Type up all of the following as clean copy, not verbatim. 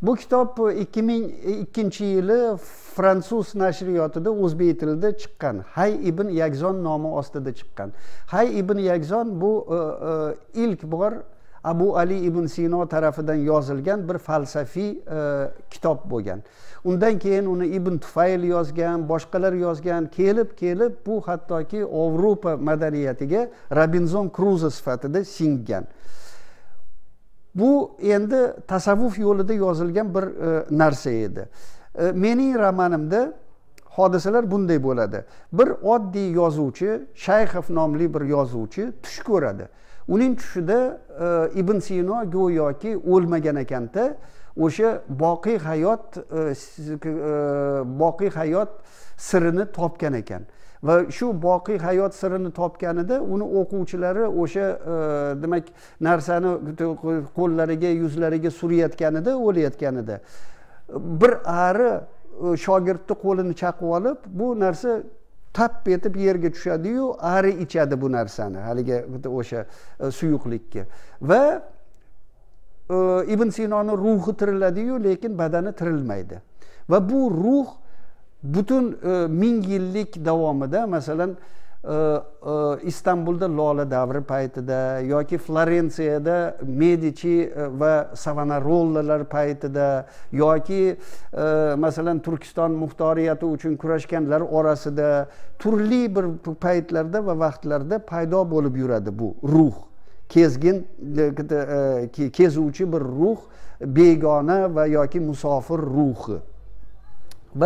Bu kitob 2002-yili fransuz nashriyotida o'zbek tilida chiqqan. Hay ibn Yakzon nomi ostida chiqqan. Hay ibn Yakzon bu ilk bor Abu Ali ibn Sino tarafidan yozilgan bir falsafiy kitob bo'lgan. Undan keyin uni Ibn Tufayl yozgan, boshqalar yozgan, kelib bu hattoki Yevropa madaniyatiga Robinson Crusoe sifatida singgan. Bu endi tasavvuf yo'lida yozilgan bir narsa edi. Mening romanimda hodisalar bunday bo'ladi. Bir oddiy yozuvchi, Shayxov nomli bir yozuvchi tush ko'radi. Uning tushida Ibn Sino go'yoki o'lmagan ekanda, o'sha boqiy hayot sirini topgan ekan. Va shu boqiy hayot sirini topganida uni o'quvchilari o'sha demak narsani qo'llariga, yuzlariga surayotganida, o'layotganida bir ari shogirdni qo'lini chaqib olib, bu narsa tap etib yerga tushadi-yu, ari ichadi bu narsani, haligi o'sha suyuqlikka. Va Ibn Sinoning ruhi tiriladi-yu, lekin badani tirilmaydi. Va bu ruh butun 1000 yillik davomida, masalan Istanbulda Lola davri paytida yoki Florensiyada Medici va Savonarollalar paytida yoki masalan Turkiston muxtoriyati uchun kurashganlar orasida turli bir paytlarda va vaqtlarda paydo bo'lib yuradi bu ruh. Kezgin, kezuvchi bir ruh, begona va yoki musofir ruhi. Va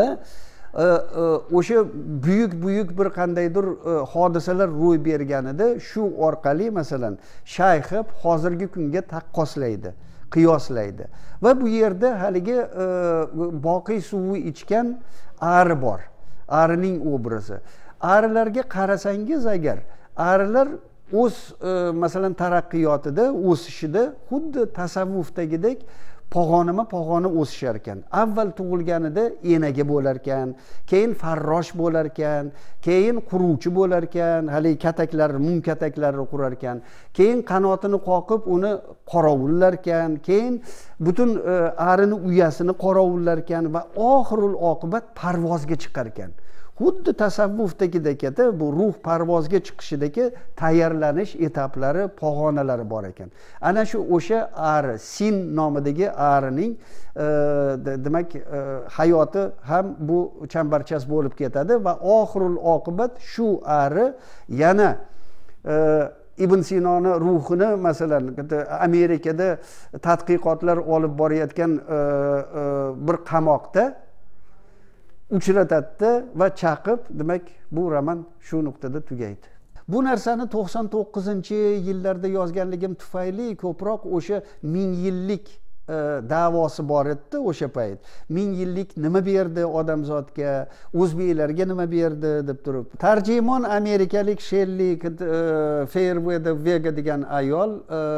o'sha buyuk bir qandaydir hodisalar ro'y berganida shu orqali masalan Shayxov hozirgi kunga taqqoslaydi, qiyoslaydi. Va bu yerda haligi boqiy suvni ichgan ari bor. Arining obrazi. Arilarga qarasangiz agar, arilar o'z masalan taraqqiyotida, o'sishida xuddi tasavvufdagidek pog'ona o'sishar ekan. Avval tug'ilganida enaga bo'lar ekan, keyin farrosh bo'lar ekan, keyin quruvchi bo'lar ekan, hali mung kataklarni qurar ekan, keyin qanotini qoqib uni qorovullar ekan, keyin butun arini uyasini qorovullar ekan va oxirul oqibat parvozga chiqar ekan. Xuddi tasavvufdagidek bu ruh parvozga chiqishidagi tayyorlanish etaplari, pog'onalari bor ekan. Ana shu o'sha ari, Sin nomidagi arining demak hayoti ham bu chambarchas bo'lib ketadi va oxirul oqibat shu ari yana Ibn Sinoni ruhini masalan Amerikada tadqiqotlar olib borayotgan bir qamoqda uchratadi va chaqib, demak bu roman shu nuqtada tugaydi. Bu narsani 99-yillarda yozganligim tufayli ko'proq o'sha 1000 yillik da'vosi bor edi o'sha payt. 1000 yillik nima berdi odamzodga, o'zbeklarga nima berdi deb turib. Tarjimon amerikalik Shelley Fairweather degan ayol,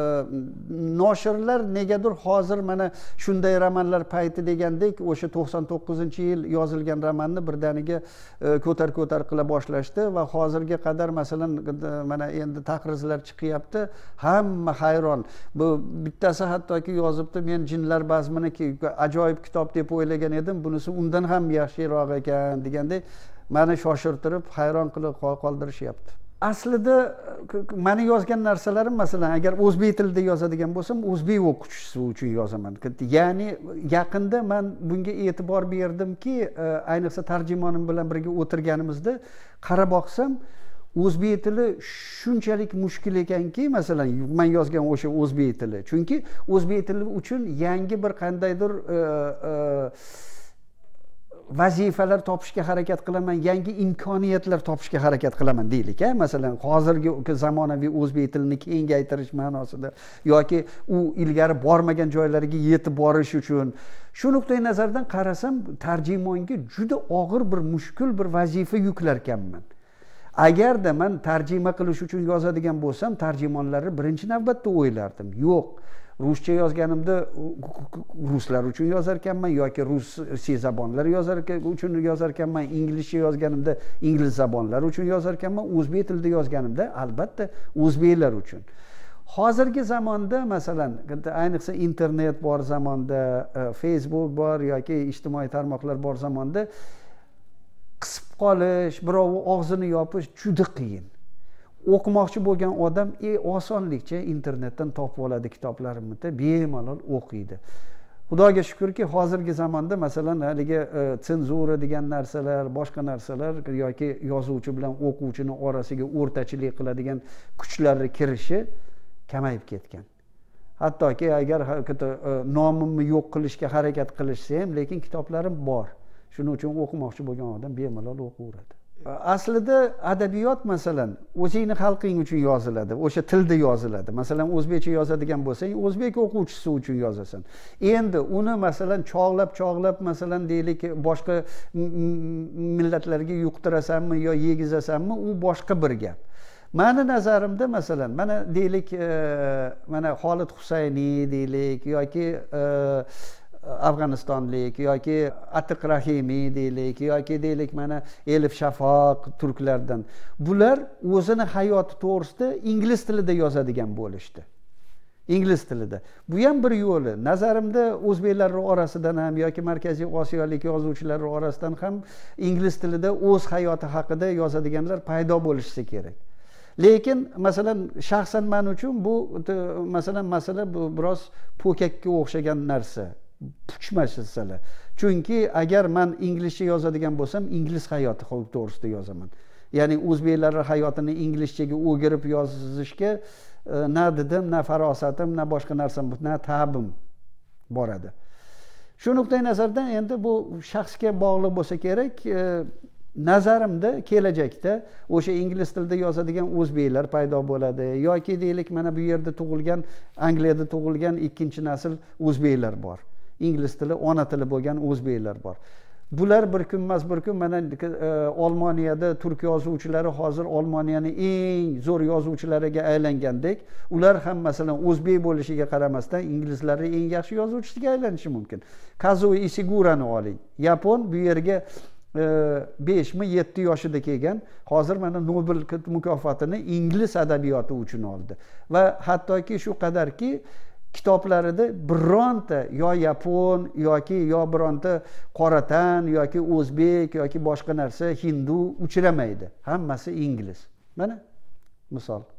noshrlar negadir hozir mana shunday romanlar payti degandek o'sha 99-yil yozilgan romanni birdaniga ko'tar qila boshlashdi va hozirga qadar masalan mana endi taqrizlar chiqyapti. Hamma hayron. Bu bittasi hattoki yozibdi, men jinlar bazmini ajoyib kitob deb o'ylagan edim, bunisi undan ham yaxshiroq ekan degandek meni shoshirtirib, hayron qilib qoldirishyapti. Aslida meni yozgan narsalarim masalan agar o'zbek tilida yozadigan bo'lsam, o'zbek o'quvchisi uchun yozaman. Ya'ni yaqinda men bunga e'tibor berdimki, ayniqsa tarjimonim bilan birga o'tirganimizda qarab boqsam, o'zbek tili shunchalik mushkul ekanki, masalan men yozgan o'sha o'zbek tili, chunki o'zbek tili uchun yangi bir qandaydir vazifalar topishga harakat qilaman, yangi imkoniyatlar topishga harakat qilaman deylik. Masalan, hozirgi zamonaviy o'zbek tilini kengaytirish ma'nosida yoki u ilgari bormagan joylariga yetib borish uchun. Shu nuqtai nazardan qarasam, tarjimonga juda og'ir bir mushkul bir vazifa yuklar ekanman. Agarda men tarjima qilish uchun yozadigan bo'lsam, tarjimonlarni birinchi navbatda o'ylardim. Yo'q, ruscha yozganimda ruslar uchun yozar ekanman yoki rus zabonlar uchun yozar ekanman, inglizcha yozganimda ingliz zabonlar uchun yozar ekanman, o'zbek tilida yozganimda albatta o'zbeklar uchun. hozirgi zamonda masalan ayniqsa internet bor zamonda, Facebook bor yoki ijtimoiy tarmoqlar bor zamonda qisib qolish, birovni og'zini yopish juda qiyin. O'qimoqchi bo'lgan odam osonlikcha internetdan topib oladi kitoblarimni, bemalol o'qiydi. Xudoga shukrki, hozirgi zamonda masalan haligi senzura degan narsalar, boshqa narsalar yoki yozuvchi bilan o'quvchini orasiga o'rtachilik qiladigan kuchlarning kirishi kamayib ketgan. Hattoki agar nomimni yo'q qilishga harakat qilishsa ham, lekin kitoblarim bor. Shuning uchun o'qimoqchi bo'lgan odam bemalol o'qiyveradi. Aslida adabiyot masalan o'zingni xalqing uchun yoziladi, o'sha tilda yoziladi. Masalan o'zbekcha yozadigan bo'lsang, o'zbek o'quvchisi uchun yozasan. Endi uni masalan chog'lab masalan deylik boshqa millatlarga yuqtirasanmi yo yegizasanmi, u boshqa bir gap. Mani nazarimda masalan mana deylik mana Xolid Husayni deylik yoki Afg'onistonlik yoki Atiq Rahimiy deylik yoki deylik mana Elif Shafoq turklardan, bular o'zini hayoti to'g'risida ingliz tilida yozadigan bo'lishdi. Ingliz tilida. Bu ham bir yo'li. Nazarimda o'zbeklar orasidan ham yoki Markaziy Osiyolik yozuvchilar orasidan ham ingliz tilida o'z hayoti haqida yozadiganlar paydo bo'lishsa kerak. Lekin masalan shaxsan men uchun bu masalan masala bu biroz po'kakka o'xshagan narsa. Puchmasizlar. Chunki agar men inglizcha yozadigan bo'lsam, ingliz hayoti to'g'risida yozaman. Ya'ni o'zbeklar hayotini inglizchaga o'girib yozishga na didim, na farosatim, na boshqa narsam, na ta'bim boradi. Shu nuqtai nazardan endi bu shaxsga bog'liq bo'lsa kerak. Nazarimda kelajakda o'sha ingliz tilida yozadigan o'zbeklar paydo bo'ladi yoki deylik mana bu yerda tug'ilgan, Angliyada tug'ilgan ikkinchi nasl o'zbeklar bor. Ingliz tili ona tili bo'lgan o'zbeklar bor. Bular bir kun mana Olmoniyada turk yozuvchilari hozir Olmoniyaning eng zo'r yozuvchilariga aylangandek, ular ham masalan o'zbek bo'lishiga qaramasdan inglizlarning eng yaxshi yozuvchisiga aylanishi mumkin. Kazuo Ishigurani oling. Yapon bu yerga 5-7 yoshida kelgan, hozir mana Nobel mukofotini ingliz adabiyoti uchun oldi. Va hattoki shu qadarki kitoblarida bironta yo yapon yoki yo bironta qoratan yoki o'zbek yoki boshqa narsa hindu uchramaydi. Hammasi ingliz. Mana misol.